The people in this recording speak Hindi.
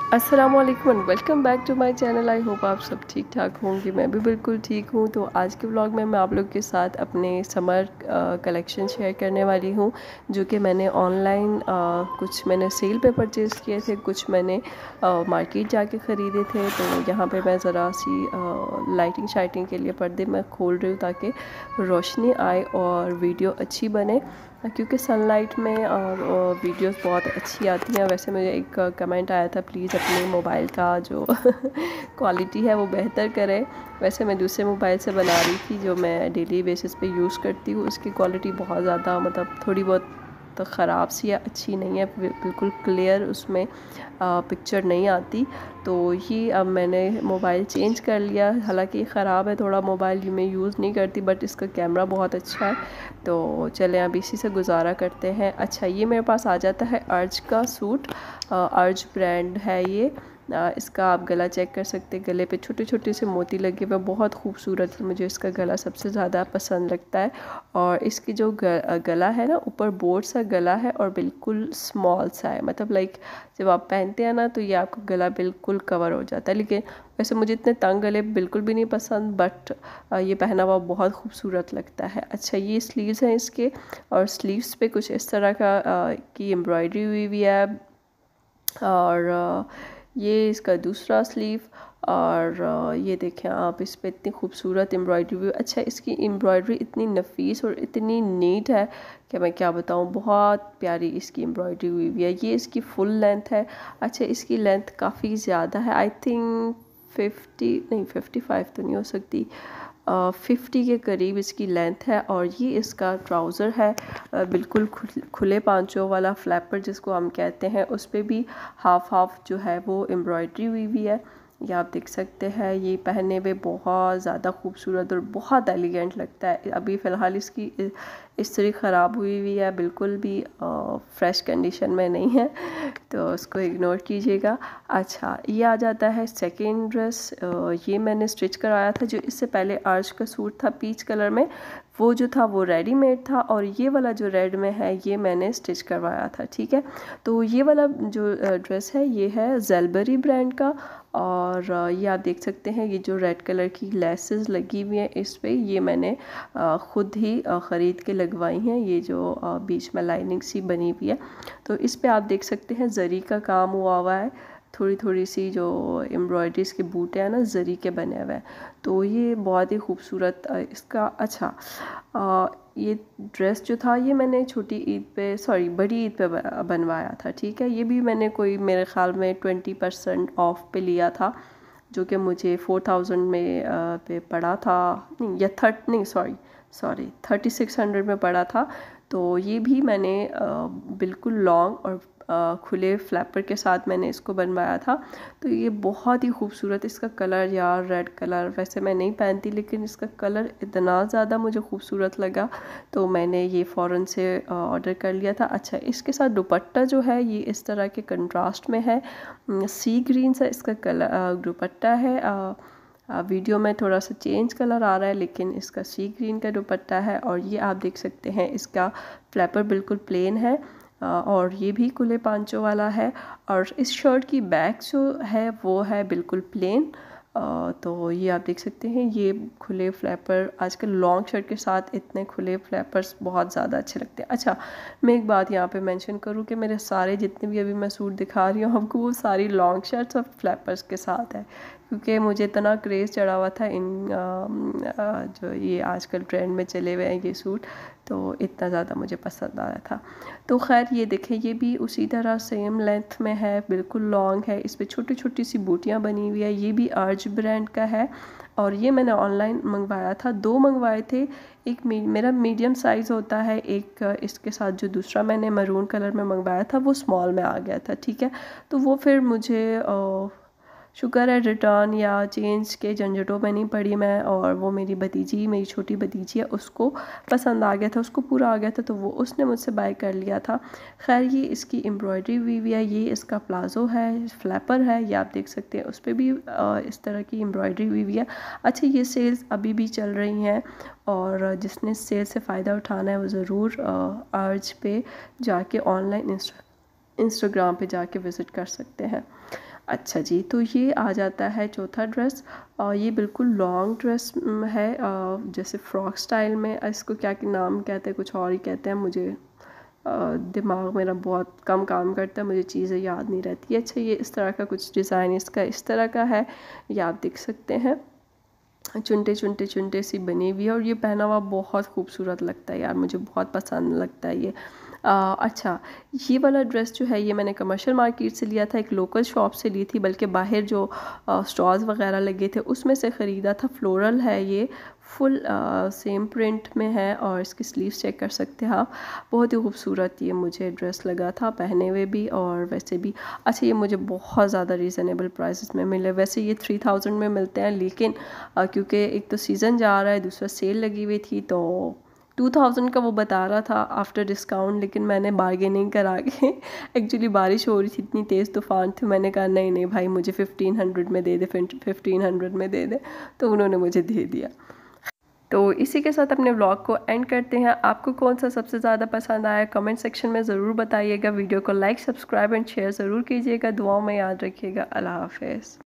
अस्सलामुअलैकुम and welcome back to my channel. I hope आप सब ठीक ठाक होंगे। मैं भी बिल्कुल ठीक हूँ। तो आज के व्लॉग में मैं आप लोग के साथ अपने समर कलेक्शन शेयर करने वाली हूँ, जो कि मैंने ऑनलाइन कुछ मैंने सेल पे परचेज़ किए थे, कुछ मैंने मार्केट जाके ख़रीदे थे। तो यहाँ पे मैं ज़रा सी लाइटिंग शाइटिंग के लिए पर्दे मैं खोल रही हूँ ताकि रोशनी आए और वीडियो अच्छी बने, क्योंकि सनलाइट में और वीडियोस बहुत अच्छी आती हैं। वैसे मुझे एक कमेंट आया था, प्लीज़ अपने मोबाइल का जो क्वालिटी है वो बेहतर करें। वैसे मैं दूसरे मोबाइल से बना रही थी जो मैं डेली बेसिस पे यूज़ करती हूँ, उसकी क्वालिटी बहुत ज़्यादा मतलब थोड़ी बहुत तो ख़राब सी है, अच्छी नहीं है, बिल्कुल क्लियर उसमें पिक्चर नहीं आती। तो ये अब मैंने मोबाइल चेंज कर लिया। हालांकि ख़राब है थोड़ा मोबाइल, मैं यूज़ नहीं करती, बट इसका कैमरा बहुत अच्छा है। तो चलें अब इसी से गुजारा करते हैं। अच्छा, ये मेरे पास आ जाता है अर्ज का सूट। अर्ज ब्रांड है ये। इसका आप गला चेक कर सकते हैं। गले पे छोटे छोटे से मोती लगे हुए, बहुत खूबसूरत है। मुझे इसका गला सबसे ज़्यादा पसंद लगता है। और इसकी जो गला है ना, ऊपर बोर्ड सा गला है और बिल्कुल स्मॉल सा है। मतलब लाइक जब आप पहनते हैं ना तो ये आपका गला बिल्कुल कवर हो जाता है। लेकिन वैसे मुझे इतने तंग गले बिल्कुल भी नहीं पसंद, बट ये पहना हुआ बहुत खूबसूरत लगता है। अच्छा, ये स्लीव्स हैं इसके, और स्लीव्स पे कुछ इस तरह की एम्ब्रॉयडरी हुई हुई है। और ये इसका दूसरा स्लीव। और ये देखें आप, इस पे इतनी खूबसूरत एम्ब्रॉयडरी भी। अच्छा, इसकी एम्ब्रॉयडरी इतनी नफीस और इतनी नीट है कि मैं क्या बताऊँ, बहुत प्यारी इसकी एम्ब्रॉयडरी हुई हुई है। ये इसकी फुल लेंथ है। अच्छा, इसकी लेंथ काफ़ी ज़्यादा है। आई थिंक 55 तो नहीं हो सकती, 50 के करीब इसकी लेंथ है। और ये इसका ट्राउज़र है, बिल्कुल खुले पांचों वाला फ्लैपर जिसको हम कहते हैं। उस पर भी हाफ हाफ जो है वो एम्ब्रॉयडरी हुई हुई है। ये आप देख सकते हैं। ये पहनने में बहुत ज़्यादा खूबसूरत और बहुत एलिगेंट लगता है। अभी फ़िलहाल इसकी इस्त्री ख़राब हुई हुई है, बिल्कुल भी फ्रेश कंडीशन में नहीं है, तो उसको इग्नोर कीजिएगा। अच्छा, ये आ जाता है सेकेंड ड्रेस। ये मैंने स्टिच कराया था। जो इससे पहले आर्च का सूट था पीच कलर में, वो जो था वो रेडीमेड था, और ये वाला जो रेड में है ये मैंने स्टिच करवाया था। ठीक है, तो ये वाला जो ड्रेस है ये है जेलबरी ब्रांड का। और ये आप देख सकते हैं, ये जो रेड कलर की लेसेस लगी हुई हैं इस पे, ये मैंने ख़ुद ही ख़रीद के लगवाई हैं। ये जो बीच में लाइनिंग सी बनी हुई है, तो इस पे आप देख सकते हैं जरी का काम हुआ है। थोड़ी थोड़ी सी जो एम्ब्रॉयडरीज के बूटे हैं ना, जरी के बने हुए हैं। तो ये बहुत ही खूबसूरत इसका। अच्छा, ये ड्रेस जो था ये मैंने छोटी ईद पे, सॉरी बड़ी ईद पे बनवाया था। ठीक है, ये भी मैंने कोई मेरे ख़्याल में 20% ऑफ पे लिया था, जो कि मुझे 4000 में पे पड़ा था। नहीं, या नहीं, सॉरी 3600 में पड़ा था। तो ये भी मैंने बिल्कुल लॉन्ग और खुले फ्लैपर के साथ मैंने इसको बनवाया था। तो ये बहुत ही खूबसूरत, इसका कलर यार रेड कलर वैसे मैं नहीं पहनती, लेकिन इसका कलर इतना ज़्यादा मुझे खूबसूरत लगा तो मैंने ये फ़ौरन से ऑर्डर कर लिया था। अच्छा, इसके साथ दुपट्टा जो है ये इस तरह के कंट्रास्ट में है, सी ग्रीन सा इसका कलर दुपट्टा है। वीडियो में थोड़ा सा चेंज कलर आ रहा है, लेकिन इसका सी ग्रीन का दुपट्टा है। और ये आप देख सकते हैं, इसका फ्लैपर बिल्कुल प्लेन है, और ये भी खुले पांचों वाला है। और इस शर्ट की बैक जो है वो है बिल्कुल प्लेन। तो ये आप देख सकते हैं, ये खुले फ्लैपर आजकल लॉन्ग शर्ट के साथ इतने खुले फ्लैपर्स बहुत ज़्यादा अच्छे लगते हैं। अच्छा, मैं एक बात यहाँ पे मेंशन करूँ कि मेरे सारे जितने भी अभी मैं सूट दिखा रही हूँ आपको, वो सारी लॉन्ग शर्ट्स और फ्लैपर्स के साथ है, क्योंकि मुझे इतना क्रेज़ चढ़ा हुआ था इन जो ये आजकल ट्रेंड में चले हुए हैं ये सूट, तो इतना ज़्यादा मुझे पसंद आया था। तो खैर, ये देखें, ये भी उसी तरह सेम लेंथ में है, बिल्कुल लॉन्ग है। इस पर छोटी छोटी सी बूटियाँ बनी हुई है। ये भी अर्ज ब्रांड का है, और ये मैंने ऑनलाइन मंगवाया था। 2 मंगवाए थे, एक मेरा मीडियम साइज़ होता है, एक इसके साथ जो दूसरा मैंने मरून कलर में मंगवाया था वो स्मॉल में आ गया था। ठीक है, तो वो फिर मुझे शुक्र है रिटर्न या चेंज के झंझटों में नहीं पड़ी मैं। और वो मेरी छोटी भतीजी है, उसको पसंद आ गया था, उसको पूरा आ गया था, तो वो उसने मुझसे बाय कर लिया था। खैर, ये इसकी एम्ब्रॉयडरी हुई हुई है। ये इसका प्लाज़ो है, फ्लैपर है, ये आप देख सकते हैं। उस पर भी इस तरह की एम्ब्रॉयडरी हुई हुई है। अच्छा, ये सेल्स अभी भी चल रही हैं, और जिसने सेल से फ़ायदा उठाना है वो ज़रूर अर्ज पे जाके ऑनलाइन इंस्टाग्राम पे जाके विज़िट कर सकते हैं। अच्छा जी, तो ये आ जाता है चौथा ड्रेस। और ये बिल्कुल लॉन्ग ड्रेस है, जैसे फ्रॉक स्टाइल में। इसको क्या नाम कहते हैं, कुछ और ही कहते हैं। मुझे दिमाग मेरा बहुत कम काम करता है, मुझे चीज़ें याद नहीं रहती। अच्छा, ये इस तरह का कुछ डिज़ाइन इसका इस तरह का है, ये आप देख सकते हैं। चुनटे चुनटे चुनटे सी बनी हुई है और ये पहना हुआ बहुत खूबसूरत लगता है यार, मुझे बहुत पसंद लगता है ये। अच्छा, ये वाला ड्रेस जो है ये मैंने कमर्शियल मार्केट से लिया था, एक लोकल शॉप से ली थी, बल्कि बाहर जो स्टॉल्स वगैरह लगे थे उसमें से ख़रीदा था। फ्लोरल है ये, फुल सेम प्रिंट में है और इसकी स्लीव्स चेक कर सकते हैं आप। बहुत ही खूबसूरत ये मुझे ड्रेस लगा था, पहने हुए भी और वैसे भी। अच्छा, ये मुझे बहुत ज़्यादा रीज़नेबल प्राइसेस में मिले। वैसे ये 3000 में मिलते हैं, लेकिन क्योंकि एक तो सीज़न जा रहा है, दूसरा सेल लगी हुई थी, तो 2000 का वो बता रहा था आफ्टर डिस्काउंट। लेकिन मैंने बार्गेनिंग करा के एक्चुअली बारिश हो रही थी, इतनी तेज़ तूफ़ान थी, मैंने कहा नहीं नहीं भाई मुझे 1500 में दे दे, 1500 में दे दे। तो उन्होंने मुझे दे दिया। तो इसी के साथ अपने व्लॉग को एंड करते हैं। आपको कौन सा सबसे ज़्यादा पसंद आया कमेंट सेक्शन में ज़रूर बताइएगा। वीडियो को लाइक, सब्सक्राइब एंड शेयर ज़रूर कीजिएगा। दुआओं में याद रखिएगा। अल्लाह हाफ़िज़।